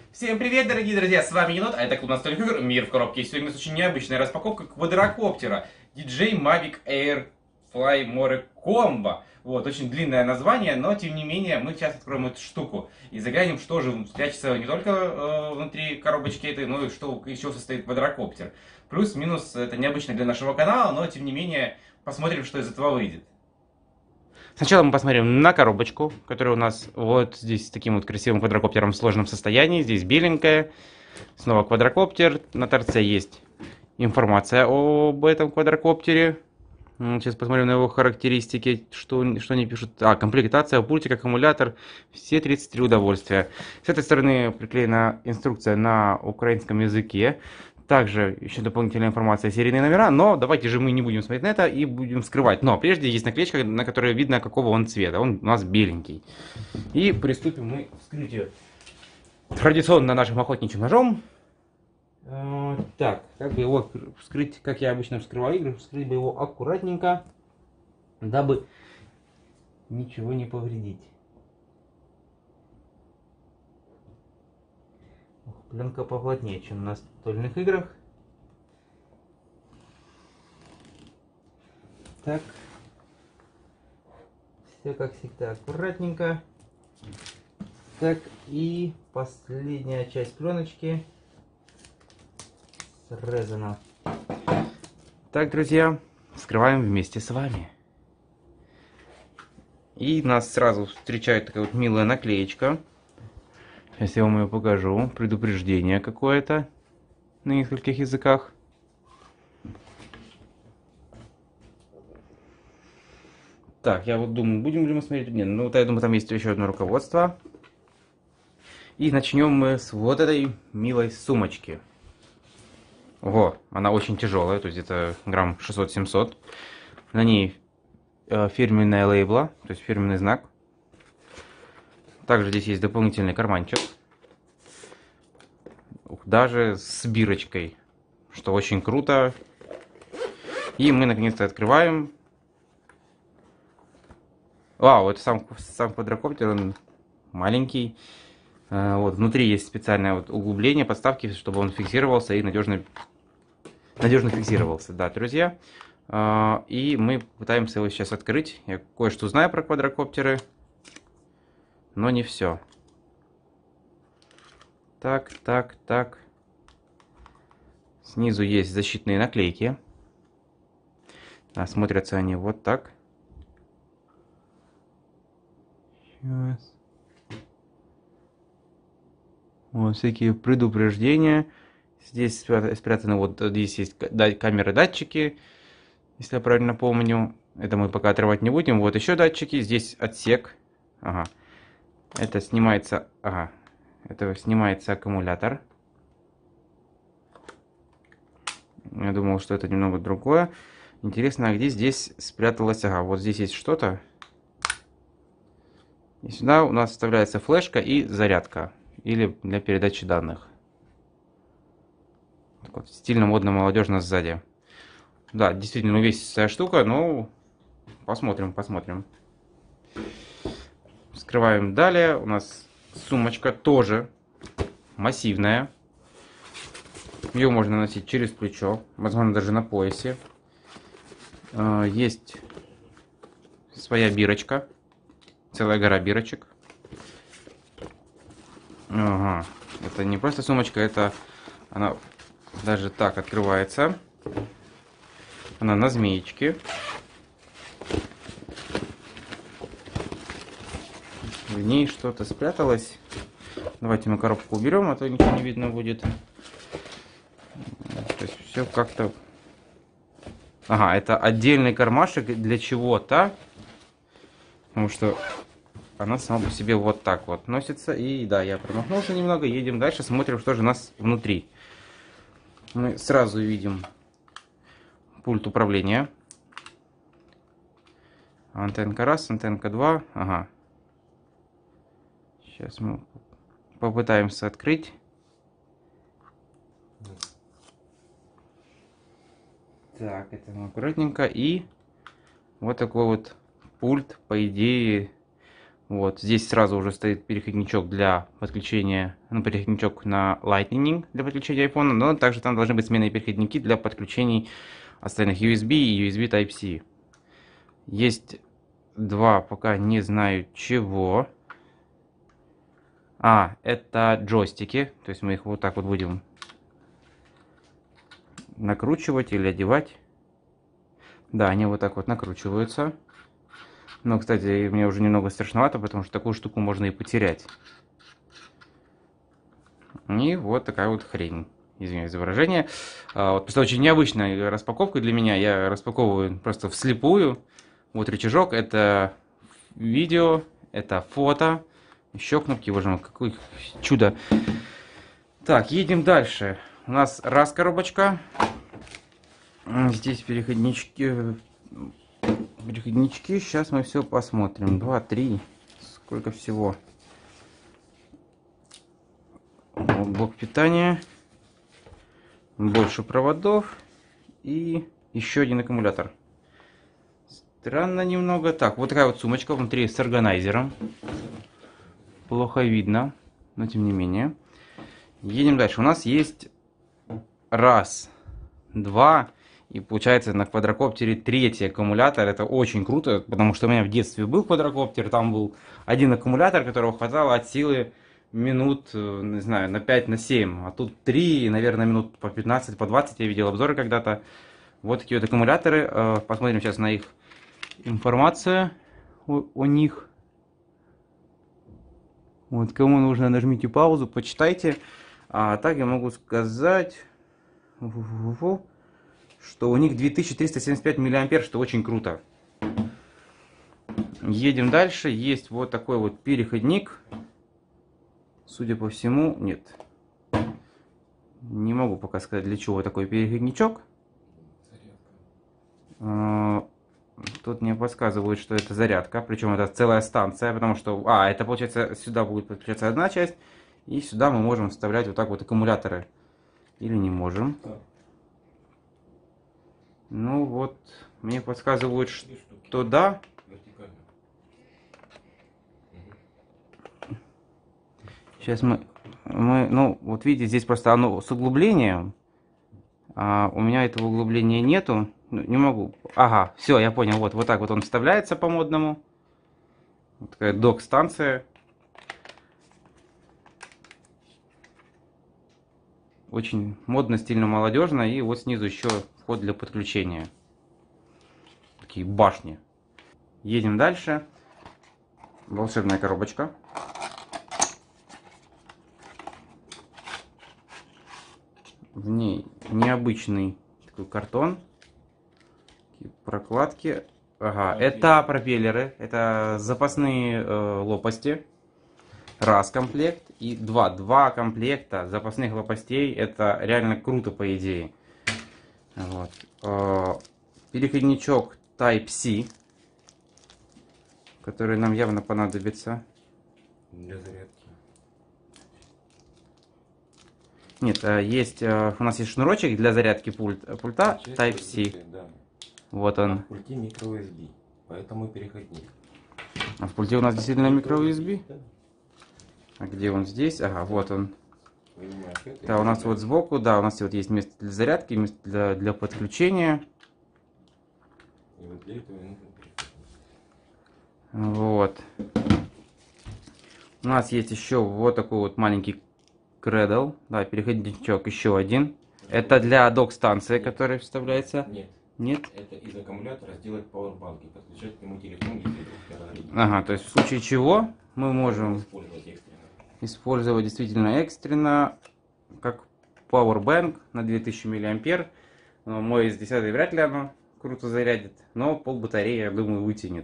Всем привет, дорогие друзья, с вами Енот, а это клуб настольных игр «Мир в коробке». И сегодня у нас очень необычная распаковка квадрокоптера DJI Mavic Air Fly More Combo. Вот, очень длинное название, но тем не менее мы сейчас откроем эту штуку и заглянем, что же спрячется не только внутри коробочки этой, но и что из чего состоит квадрокоптер. Плюс-минус, это необычно для нашего канала, но тем не менее посмотрим, что из этого выйдет. Сначала мы посмотрим на коробочку, которая у нас вот здесь с таким вот красивым квадрокоптером в сложном состоянии. Здесь беленькая. Снова квадрокоптер. На торце есть информация об этом квадрокоптере. Сейчас посмотрим на его характеристики, что они пишут. Комплектация, пультик, аккумулятор. Все 33 удовольствия. С этой стороны приклеена инструкция на украинском языке. Также еще дополнительная информация, серийные номера, но давайте же мы не будем смотреть на это и будем скрывать. Но прежде есть наклеечка, на которой видно, какого он цвета. Он у нас беленький. И приступим мы к вскрытию. Традиционно нашим охотничьим ножом. Так, как бы его вскрыть, как я обычно вскрываю игры, вскрыть бы его аккуратненько, дабы ничего не повредить. Пленка поплотнее, чем на настольных играх. Так. Все как всегда аккуратненько. Так, и последняя часть пленочки срезана. Так, друзья, вскрываем вместе с вами. И нас сразу встречает такая вот милая наклеечка. Сейчас я вам ее покажу. Предупреждение какое-то на нескольких языках. Так, я вот думаю, будем ли мы смотреть? Нет, ну вот я думаю, там есть еще одно руководство. И начнем мы с вот этой милой сумочки. Ого, она очень тяжелая, то есть это грамм 600-700. На ней фирменная лейбла, то есть фирменный знак. Также здесь есть дополнительный карманчик. Даже с бирочкой, что очень круто. И мы наконец-то открываем. Вау, это сам квадрокоптер, он маленький. Вот, внутри есть специальное вот углубление, подставки, чтобы он фиксировался и надежно фиксировался. Да, друзья. И мы пытаемся его сейчас открыть. Я кое-что знаю про квадрокоптеры, но не все. Так, так, так. Снизу есть защитные наклейки. Смотрятся они вот так. Сейчас. Вот всякие предупреждения. Здесь спрятаны, вот здесь есть камеры, датчики, если я правильно помню. Это мы пока отрывать не будем. Вот еще датчики. Здесь отсек. Ага. Это снимается. Ага. Это снимается аккумулятор. Я думал, что это немного другое. Интересно, а где здесь спряталось? Ага, вот здесь есть что-то. И сюда у нас вставляется флешка и зарядка. Или для передачи данных. Так вот, стильно, модно, молодежно сзади. Да, действительно увесистая штука, но посмотрим, посмотрим. Вскрываем далее. У нас сумочка тоже массивная. Ее можно носить через плечо, возможно, даже на поясе. Есть своя бирочка. Целая гора бирочек. Ага. Это не просто сумочка, это она даже так открывается. Она на змеечке. В ней что-то спряталось. Давайте мы коробку уберем, а то ничего не видно будет. То есть все как-то... Ага, это отдельный кармашек для чего-то. Потому что она сама по себе вот так вот носится. И да, я промахнулся немного. Едем дальше, смотрим, что же у нас внутри. Мы сразу видим пульт управления. Антенка раз, антенка 2. Ага. Сейчас мы попытаемся открыть. Так, это аккуратненько. И вот такой вот пульт, по идее, Вот, здесь сразу уже стоит переходничок для подключения, ну, переходничок на Lightning для подключения iPhone, но также там должны быть сменные переходники для подключений остальных USB и USB Type-C. Есть два, пока не знаю чего. Это джойстики, то есть мы их вот так вот будем накручивать или одевать. Да, они вот так вот накручиваются. Но, кстати, мне уже немного страшновато, потому что такую штуку можно и потерять. И вот такая вот хрень. Извиняюсь за выражение. Вот просто очень необычная распаковка для меня. Я распаковываю просто вслепую. Вот рычажок, это видео, это фото. Еще кнопки, боже мой, какое чудо. Так, едем дальше. У нас раз коробочка. Здесь переходнички. Сейчас мы все посмотрим. 2, 3. Сколько всего? Блок питания. Больше проводов. И еще один аккумулятор. Странно немного. Так, вот такая вот сумочка внутри с органайзером. Плохо видно, но тем не менее. Едем дальше. У нас есть раз, два. И получается на квадрокоптере третий аккумулятор. Это очень круто, потому что у меня в детстве был квадрокоптер. Там был один аккумулятор, которого хватало от силы минут, не знаю, на 5, на 7. А тут 3, наверное, минут по 15, по 20. Я видел обзоры когда-то. Вот такие вот аккумуляторы. Посмотрим сейчас на их информацию о них. Вот, кому нужно, нажмите паузу, почитайте. А так я могу сказать, что у них 2375 мА, что очень круто. Едем дальше. Есть вот такой вот переходник. Судя по всему, нет. Не могу пока сказать, для чего такой переходничок. Тут мне подсказывают, что это зарядка. Причем это целая станция, потому что... это получается, сюда будет подключаться одна часть. И сюда мы можем вставлять вот так вот аккумуляторы. Или не можем. Ну вот, мне подсказывают, что да. Сейчас ну, вот видите, здесь просто оно с углублением. А у меня этого углубления нету. Не могу. Ага, все, я понял. Вот так вот он вставляется по-модному. Вот такая док-станция. Очень модно, стильно, молодежно. И вот снизу еще вход для подключения. Такие башни. Едем дальше. Волшебная коробочка. В ней необычный такой картон. Прокладки. Ага, это пропеллеры. Это запасные лопасти. Раз комплект. И два комплекта запасных лопастей. Это реально круто, по идее. Вот. Переходничок Type-C, который нам явно понадобится. Для зарядки. Нет, у нас есть шнурочек для зарядки пульта Type-C. Да. Вот он. А в пульте microUSB, поэтому переходник. А в пульте у нас действительно microUSB? Да. А где он здесь? Ага, вот он. Вынимаешь это, Да, у нас вот сбоку, да, у нас вот есть место для зарядки, место для подключения. И вот для этого нужен переходник. Вот. У нас есть еще вот такой вот маленький кредл. Да, переходничок еще один. Это для док-станции, которая вставляется. Нет. Нет? Это из аккумулятора сделать пауэрбанк и подключать к нему телефон, если вдруг перегорит. Ага, то есть в случае чего мы можем использовать действительно экстренно, как Powerbank на 2000 мА. Но мой из 10 вряд ли оно круто зарядит, но пол батареи, я думаю, вытянет.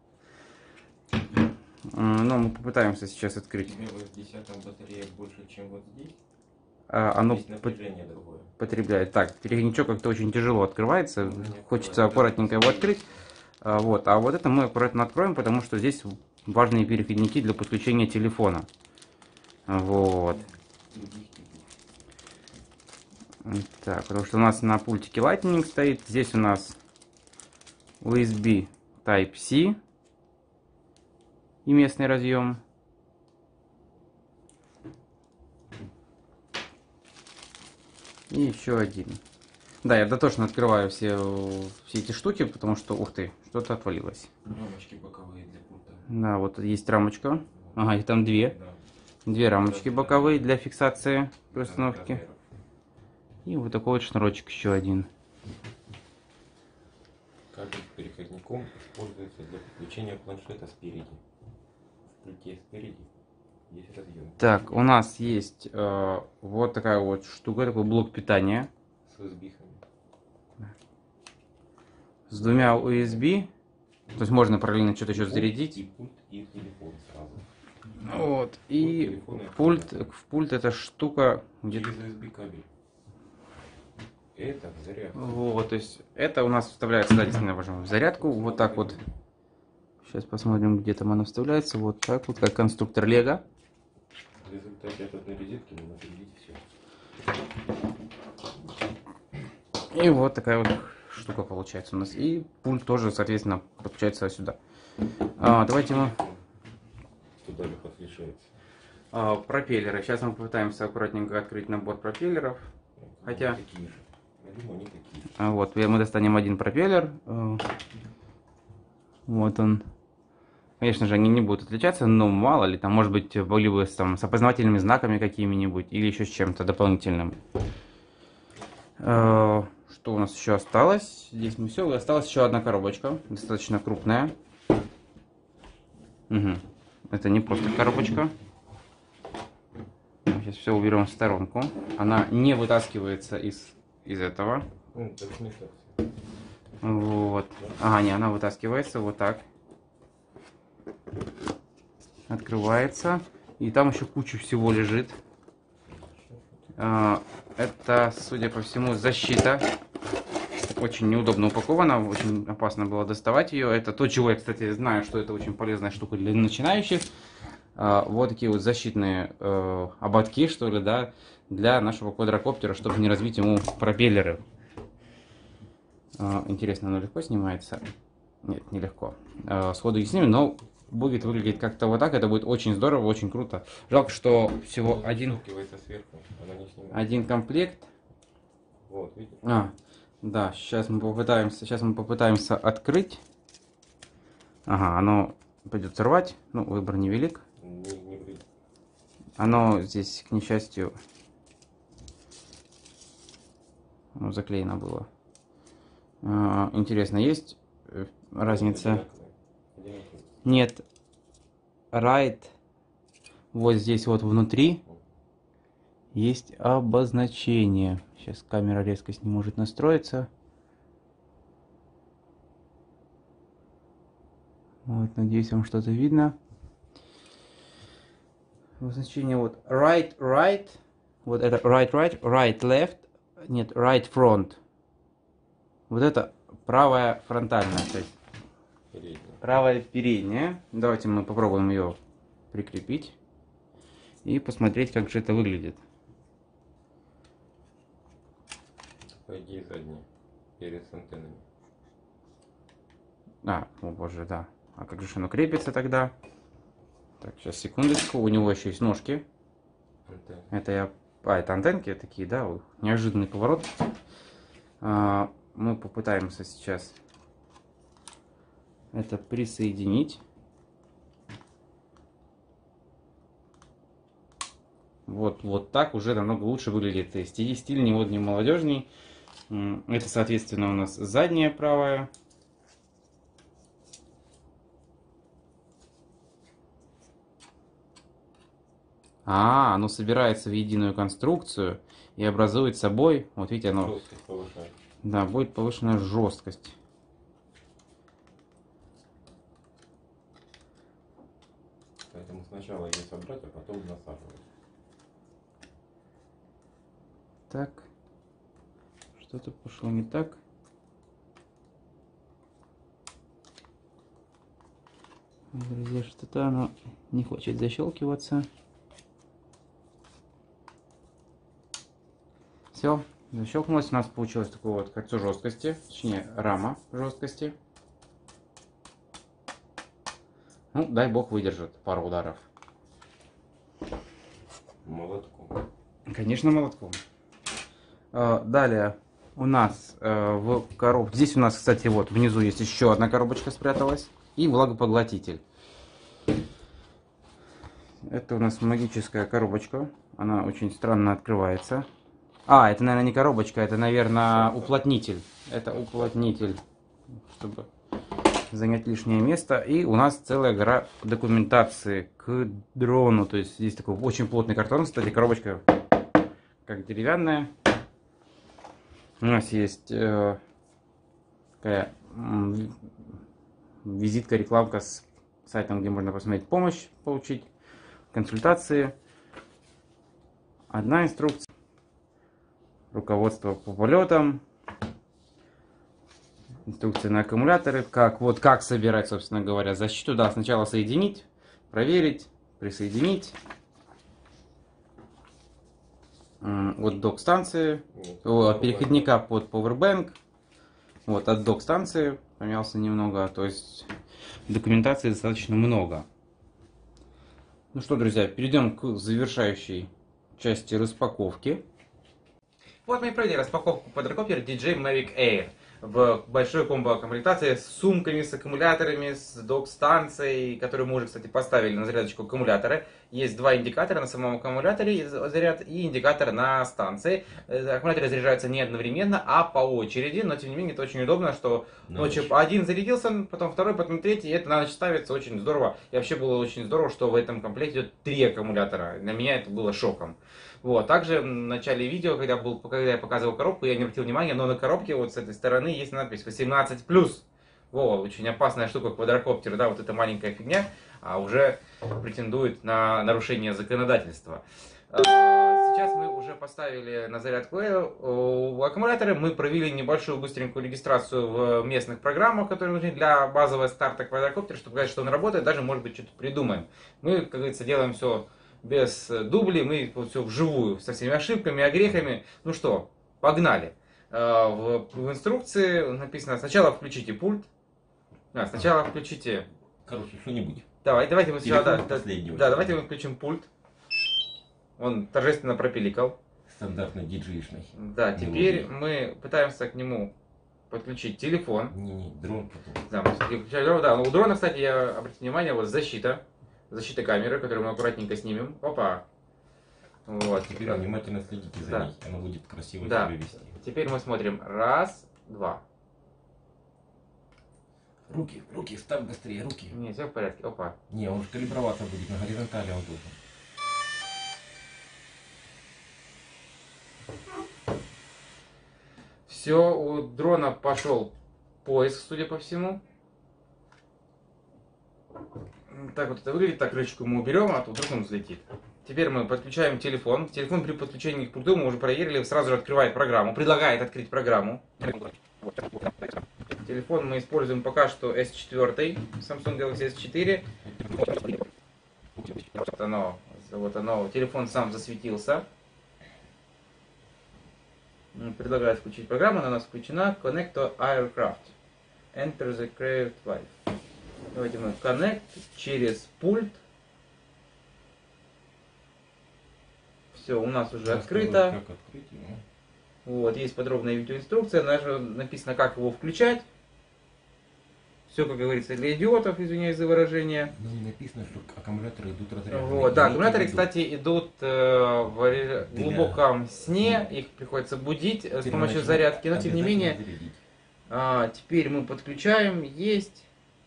Но мы попытаемся сейчас открыть. У тебя в 10 батарея больше, чем вот здесь? Оно Здесь напряжение другое. потребляет. Так, переходничок как-то очень тяжело открывается. Хочется аккуратненько его открыть. А вот это мы аккуратно откроем, потому что здесь важные переходники для подключения телефона. Вот. Так, потому что у нас на пультике Lightning стоит. Здесь у нас USB Type-C. и местный разъем. И еще один. Да, я дотошно открываю все эти штуки, потому что, ух ты, что-то отвалилось. Рамочки боковые для пульта. Да, вот есть рамочка. Ага, их там две. Да. Две рамочки боковые для фиксации при Разных установке. размеров. И вот такой вот шнурочек еще один. Кабель с переходником используется для подключения планшета спереди. В пульте спереди есть разъем. Так, у нас есть вот такая вот штука, такой блок питания С USB-хами. с двумя USB. То есть можно параллельно что-то еще зарядить. И пульт, и телефон сразу. Вот. И телефон и в пульт эта штука где-то. Через USB кабель. Это зарядка. Вот, то есть это у нас вставляется, да, действительно, в зарядку. Вот так вот. Сейчас посмотрим, где там она вставляется. Вот так вот, как конструктор Лего. В результате от одной розетки можно зарядить все. И вот такая вот штука получается у нас. И пульт тоже, соответственно, подключается сюда. Давайте мы... Туда легко отличается. Пропеллеры. Сейчас мы попытаемся аккуратненько открыть набор пропеллеров. Хотя... Такие же. Я думаю, они такие. Вот, мы достанем один пропеллер. Вот он. Конечно же, они не будут отличаться, но мало ли, там, может быть, были бы там, с опознавательными знаками какими-нибудь или еще с чем-то дополнительным. Что у нас еще осталось? Здесь мы все. Осталась еще одна коробочка, достаточно крупная. Угу. Это не просто коробочка. Сейчас все уберем в сторонку. Она не вытаскивается из этого. Так смешно. Вот. Ага, не, она вытаскивается вот так. Открывается. И там еще куча всего лежит. Это, судя по всему, защита. Очень неудобно упакована. Очень опасно было доставать ее. Это то, чего я, кстати, знаю, что это очень полезная штука для начинающих. Вот такие вот защитные ободки, что ли, да, для нашего квадрокоптера, чтобы не разбить ему пропеллеры. Интересно, оно легко снимается? Нет, нелегко. Сходу не снимем, но будет выглядеть как-то вот так. Это будет очень здорово, очень круто. Жалко, что всего один комплект. Вот, видите? Да, сейчас мы попытаемся открыть. Ага, оно придется рвать. Ну, выбор невелик. Оно здесь, к несчастью, заклеено было. Интересно, есть разница? Нет. Right. Вот здесь вот внутри есть обозначение. Сейчас камера резкость не может настроиться. Вот, надеюсь, вам что-то видно. Обозначение вот right, right. Вот это right, right, right, left. Нет, right front. Вот это правая фронтальная часть. Правая передняя. Давайте мы попробуем ее прикрепить. И посмотреть, как же это выглядит. По идее, задняя. Перед антеннами. О боже, да. А как же оно крепится тогда? Так, сейчас, секундочку. У него еще есть ножки. Антенна. Это я... это антенки такие, да? Неожиданный поворот. Мы попытаемся сейчас это присоединить. Вот так уже намного лучше выглядит. Стиль не молодежный. Это, соответственно, у нас задняя правая. Оно собирается в единую конструкцию и образует собой, вот видите, оно... Жесткость повышает. Да, будет повышенная жесткость. Поэтому сначала ее собрать, а потом насаживать. Так. Что-то пошло не так. Друзья, что-то оно не хочет защелкиваться. Все, защелкнулось. У нас получилось такое вот кольцо жесткости, точнее рама жесткости. Ну, дай бог выдержит пару ударов. Молотком. Конечно, молотком. Далее у нас в коробке... Здесь у нас, кстати, вот внизу есть еще одна коробочка спряталась. И влагопоглотитель. Это у нас магическая коробочка. Она очень странно открывается. Это, наверное, не коробочка, это, наверное, уплотнитель. Это уплотнитель, чтобы занять лишнее место. И у нас целая гора документации к дрону. То есть здесь такой очень плотный картон. Кстати, коробочка как деревянная. У нас есть такая визитка, рекламка с сайтом, где можно посмотреть помощь, получить консультации. Одна инструкция. Руководство по полетам. Инструкция на аккумуляторы. Как собирать, собственно говоря, защиту. Да, сначала соединить, проверить, присоединить. От док-станции. От переходника под Powerbank. Вот, от док-станции помялся немного. То есть документации достаточно много. Ну что, друзья, перейдем к завершающей части распаковки. Вот мы и провели распаковку квадрокоптера DJI Mavic Air в большой комбо-комплектации с сумками, с аккумуляторами, с док-станцией, которую мы уже, кстати, поставили на зарядочку аккумулятора. Есть два индикатора на самом аккумуляторе, заряд, и индикатор на станции. Аккумуляторы заряжаются не одновременно, а по очереди, но тем не менее это очень удобно, что ночью один зарядился, потом второй, потом третий, и это на ночь ставится очень здорово. И вообще было очень здорово, что в этом комплекте идет 3 аккумулятора. Для меня это было шоком. Вот. Также в начале видео, когда я показывал коробку, я не обратил внимания, но на коробке вот с этой стороны есть надпись 18+. Во, очень опасная штука квадрокоптер, да, вот эта маленькая фигня, а уже претендует на нарушение законодательства. Сейчас мы уже поставили на зарядку аккумуляторы, мы провели небольшую быстренькую регистрацию в местных программах, которые нужны для базового старта квадрокоптера, чтобы сказать, что он работает, даже, может быть, что-то придумаем. Мы, как говорится, делаем все без дублей, мы все вживую, со всеми ошибками, огрехами. Ну что, погнали. В инструкции написано: сначала включите пульт. Сначала включите... Короче, что-нибудь. Давайте мы сначала... Давайте мы мы включим пульт. Он торжественно пропиликал. Стандартно диджеишный. Да, теперь мы пытаемся к нему подключить телефон. Не, дрон потом. Да, мы включаем дрон. Да, у дрона, кстати, я обратите внимание, вот защита камеры, которую мы аккуратненько снимем. Опа. Вот. Теперь внимательно следите за ней, она будет красиво себя вести. Теперь мы смотрим. Раз, два. Руки, ставь быстрее, руки. Не, все в порядке. Опа. Не, он же калиброваться будет, на горизонтали он должен. Все, у дрона пошел поиск, судя по всему. Так вот это выглядит, так крышечку мы уберем, а то вдруг он взлетит. Теперь мы подключаем телефон. Телефон при подключении к пульту мы уже проверили, сразу же открывает программу, предлагает открыть программу. Телефон мы используем пока что S4, Samsung Galaxy S4. Вот оно, телефон сам засветился. Предлагает включить программу, она у нас включена. Connect to Aircraft. Enter the Craved Life. Давайте мы Connect через пульт. Все, у нас уже открыто. Как открыть его? Вот, есть подробная видеоинструкция, даже написано, как его включать. Все, как говорится, для идиотов, извиняюсь за выражение. Но не написано, что аккумуляторы идут разряженные. Вот, да, аккумуляторы, кстати, идут в глубоком сне, их приходится будить с помощью зарядки, но тем не менее, теперь мы подключаем, есть.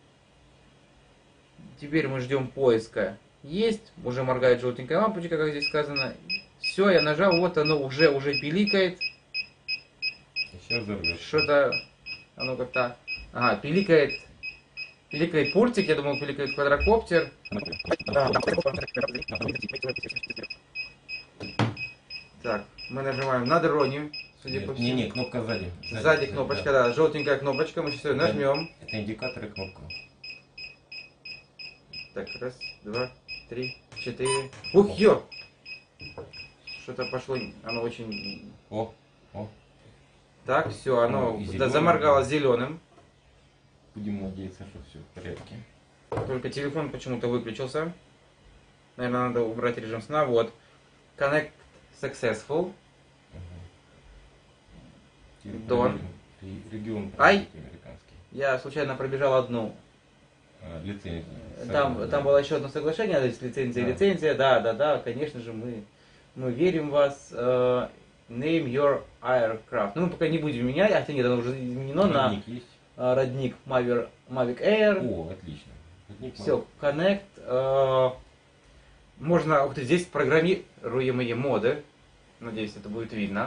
Теперь мы ждем поиска. Есть, уже моргает желтенькая лампочка, как здесь сказано. Все, я нажал, вот оно уже пиликает. Что-то, оно как-то, ага, пиликает пультик, я думал, пиликает квадрокоптер. Так, мы нажимаем на дроне, судя по всему. Не, кнопка сзади. Сзади кнопочка, да, желтенькая кнопочка, мы сейчас ее нажмем. Это индикатор и кнопка. Так, раз, два, три, четыре. Ух, ё! Что-то пошло, оно очень... О. Так, все, оно зеленым, заморгало зеленым. Будем надеяться, что все в порядке. Только телефон почему-то выключился. Наверное, надо убрать режим сна. Вот. Connect successful. Дон. Регион Ай! американский. Я случайно пробежал одну. Лицензию. Там было еще одно соглашение, то есть лицензия, Да. лицензия. Да, конечно же, мы верим в вас. Name your aircraft. Ну, мы пока не будем менять, хотя нет, оно уже изменено Родник есть? на родник Mavic Air. О, отлично. Родник Все, Connect. Можно, ух ты, здесь программируемые моды. Надеюсь, это будет видно.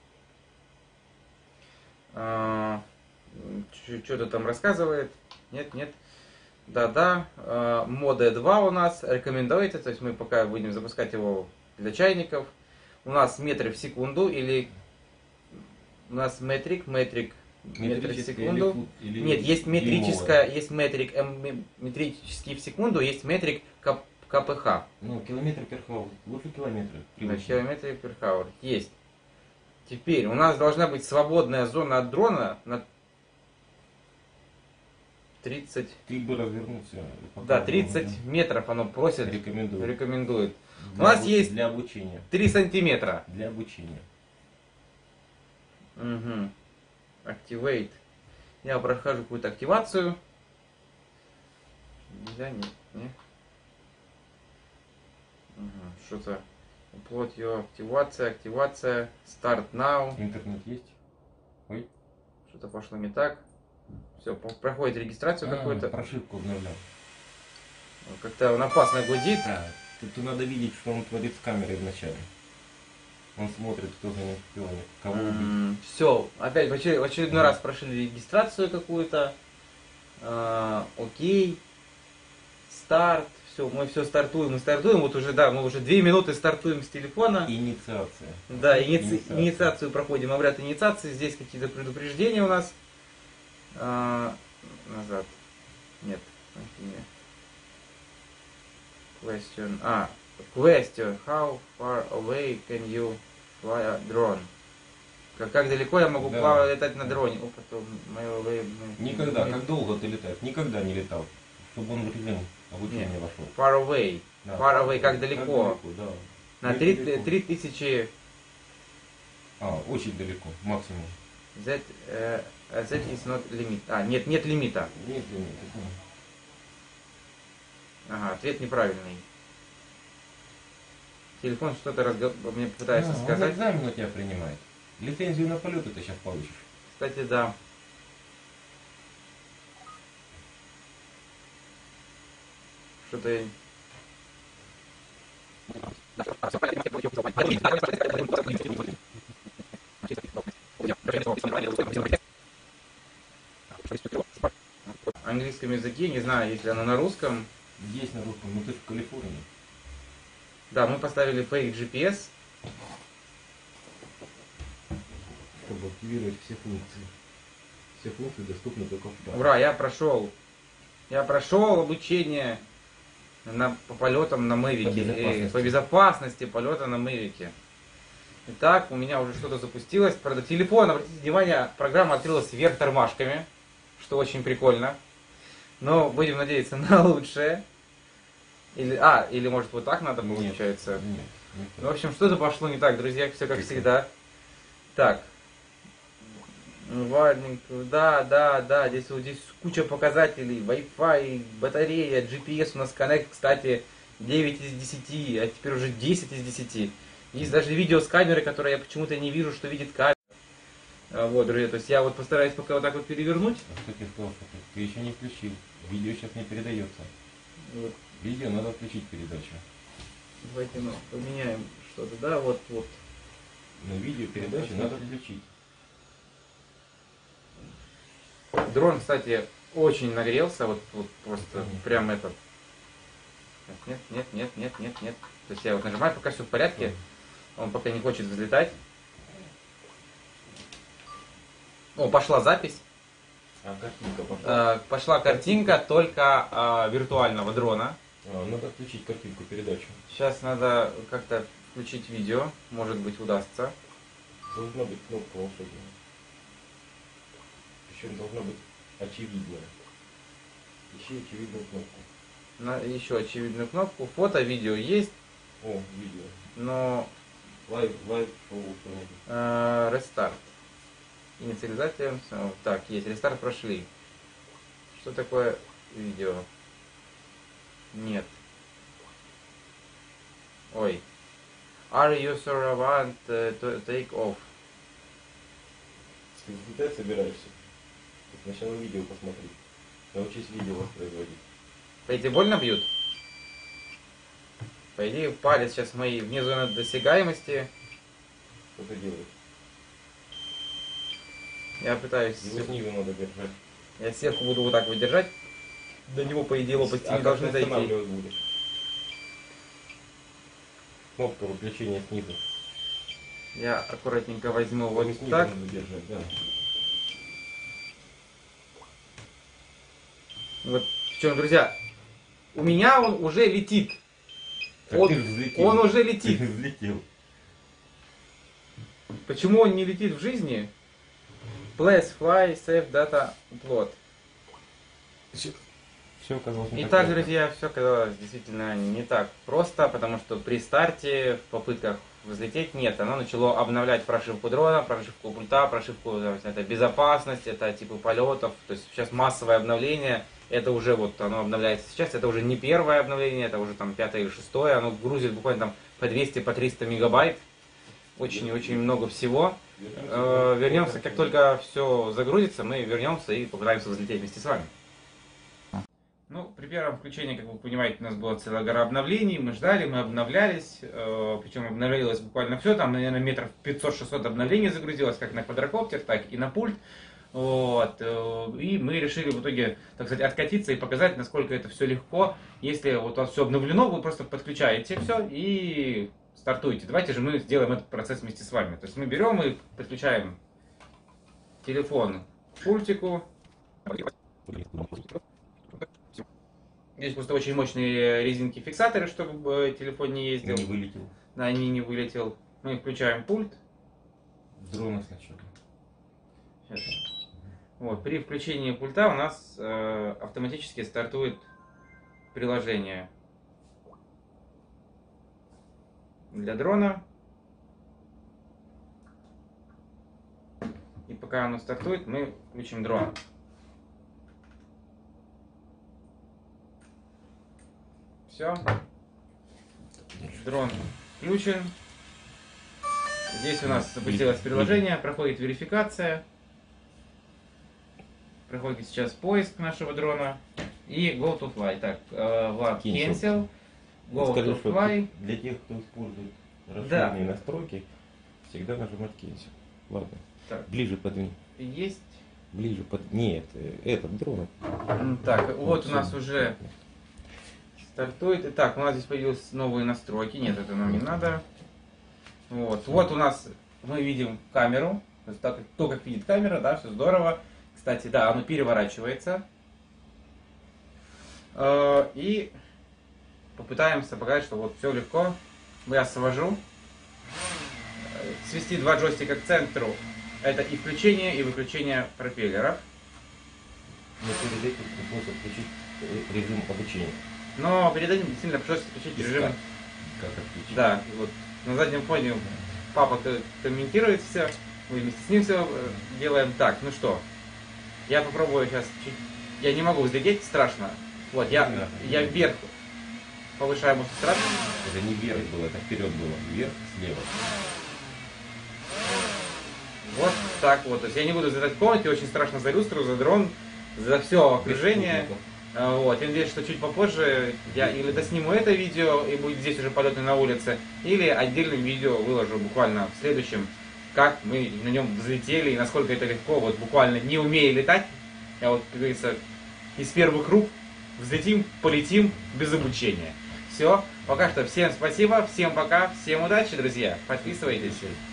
Что-то там рассказывает. Нет. Да. Моды 2 у нас рекомендуется. То есть мы пока будем запускать его для чайников. У нас метры в секунду или у нас метрик метры в секунду. Нет, есть метрическая, есть метрик, метрический в секунду, есть метрик КПХ. Ну, километр per hour. Лучше километры. Да, километры per hour. Есть. Теперь у нас должна быть свободная зона от дрона на 30. Ты бы развернулся. Да, 30 метров оно просит, рекомендует. У Для нас есть для обучения. 3 сантиметра. Для обучения. Угу. Activate. Я прохожу какую-то активацию. Нельзя, не. Угу. Что-то. Upload your активация. Start now. Интернет есть? Ой. Что-то пошло не так. Все, проходит регистрацию какую-то. Прошивку обновлял. Как-то он опасно гудит. Да. Тут надо видеть, что он творит с камерой вначале. Он смотрит, кто за ним шпионит, кого убить. Все, опять в очередной раз прошли регистрацию какую-то. Окей. Старт. Все, мы все стартуем. Вот уже, да, мы уже 2 минуты стартуем с телефона. Инициация. Да, инициацию проходим, обряд инициации. Здесь какие-то предупреждения у нас. Назад. Нет. Question. Question. How far away can you fly a drone? Как далеко я могу летать на дроне? Никогда. Как долго ты летаешь? Никогда не летал. Чтобы он в режим обучения вошел. Far away. Да. Far away, как далеко? Да. На 3000. Очень далеко. Максимум. That is not limit. Нет лимита. Нет лимита. Ага, ответ неправильный. Телефон что-то мне пытается сказать. Он экзамен у тебя принимает. Лицензию на полет ты сейчас получишь. Кстати, да. Что-то... В английском языке, не знаю, если оно на русском. Есть на русском, но ты в Калифорнии. Да, мы поставили fake GPS. Чтобы активировать все функции. Все функции доступны только в паре. Ура, я прошел. Обучение по полетам на Мэвике. По безопасности полета на Мэвике. Итак, у меня уже что-то запустилось. Правда, телефон, обратите внимание, программа открылась вверх тормашками, что очень прикольно. Но будем надеяться на лучшее. Или может вот так надо, получается? Нет. В общем, что-то пошло не так, друзья, все как всегда. Так. Warning. Да, здесь куча показателей. Wi-Fi, батарея, GPS у нас Connect, кстати, 9 из 10, а теперь уже 10 из 10. Есть даже видео с камеры, которое я почему-то не вижу, что видит камера. Вот, друзья, то есть я вот постараюсь пока вот так вот перевернуть. Что тебе сказал, что ты еще не включил. Видео сейчас не передается. Вот. Видео надо включить передачу. Давайте мы поменяем что-то, да, вот. Но видео передачу надо включить. Дрон, кстати, очень нагрелся, вот просто прям этот. Нет. То есть я вот нажимаю, пока все в порядке. Он пока не хочет взлетать. О, пошла запись. Картинка пошла. Пошла картинка только виртуального дрона. Надо включить картинку передачу. Сейчас надо как-то включить видео. Может быть, удастся. Должна быть кнопка волшебная. Причем должна быть очевидная. Ищи очевидную кнопку. еще очевидную кнопку. Фото, видео есть, О, видео. но Лайв, рестарт. Инициализация. Так, есть. Рестарт прошли. Что такое видео? Нет. Ой. Are you sure want to take off? Ты взлетать собираешься? Сначала видео посмотри. Научись видео воспроизводить. Эти больно бьют? По идее, палец сейчас мои вне зоны досягаемости. Что ты делаешь? Я пытаюсь... Его снизу надо держать. Я сверху буду вот так вот держать. До него, по идее, лопасти не должны как ты дойти. останавливать будешь? Кнопка выключения снизу. Я аккуратненько возьму Его вот снизу так. надо держать, да. Вот в чем, друзья, у меня он уже летит. Так Он, ты же взлетел. он уже Ты летит. же взлетел. Почему он не летит в жизни? Place, fly, save, data, upload. Все оказалось не Итак, так. друзья, все оказалось действительно не так просто, потому что при старте, в попытках взлететь, нет, оно начало обновлять прошивку дрона, прошивку пульта, прошивку, это безопасность, это типы полетов, то есть сейчас массовое обновление, это уже вот оно обновляется сейчас, это уже не первое обновление, это уже там 5-е или 6-е, оно грузит буквально там по 200, по 300 мегабайт, очень много всего. Вернемся, как только все загрузится, мы вернемся и попытаемся взлететь вместе с вами. Ну, при первом включении, как вы понимаете, у нас была целая гора обновлений, мы ждали, мы обновлялись, причем обновлялось буквально все, там, наверное, метров 500-600 обновлений загрузилось, как на квадрокоптер, так и на пульт. Вот. И мы решили в итоге, так сказать, откатиться и показать, насколько это все легко. Если вот у вас все обновлено, вы просто подключаете все и стартуете. Давайте же мы сделаем этот процесс вместе с вами. То есть мы берем и подключаем телефон к пультику. Здесь просто очень мощные резинки-фиксаторы, чтобы телефон не ездил. Не вылетел. Да, не вылетел. Мы включаем пульт. С дрона сначала. Сейчас. Вот, при включении пульта у нас автоматически стартует приложение для дрона. И пока оно стартует, мы включим дрон. Все. Дрон включен. Здесь у нас запустилось приложение, проходит верификация. Проходит сейчас поиск нашего дрона. И Go to Fly. Так, Влад, cancel. Go Скажи, to что Fly. для тех, кто использует расширенные настройки, всегда нажимать cancel. Ладно. Так. Ближе подвинь. Есть. Ближе нет, этот дрон. Так, вот у нас уже стартует. Итак, у нас здесь появились новые настройки. Нет, это нам не надо. Вот у нас мы видим камеру. То есть то, как видит камера, да, все здорово. Кстати, да, оно переворачивается. И попытаемся показать, что вот все легко. Я свожу. Свести два джойстика к центру. Это и включение, и выключение пропеллеров. Но перед этим пришлось отключить режим обучения. Но перед этим действительно пришлось отключить режим. Как отключить? Да, вот на заднем фоне папа комментирует все. Мы вместе с ним все делаем. Так, ну что, я попробую сейчас чуть. Я не могу взлететь, страшно. Вот, я вверх повышаю мощность страшно. Это не вверх было, это вперед было. Вверх, слева. Вот так вот. То есть я не буду взлетать в комнате, очень страшно за люстру, за дрон, за все окружение. Вот, я надеюсь, что чуть попозже я или досниму это видео и будет здесь уже полеты на улице, или отдельным видео выложу буквально в следующем, как мы на нем взлетели и насколько это легко, вот буквально не умея летать. Я вот, как говорится, из первых рук взлетим, полетим без обучения. Все, пока что всем спасибо, всем пока, всем удачи, друзья, подписывайтесь.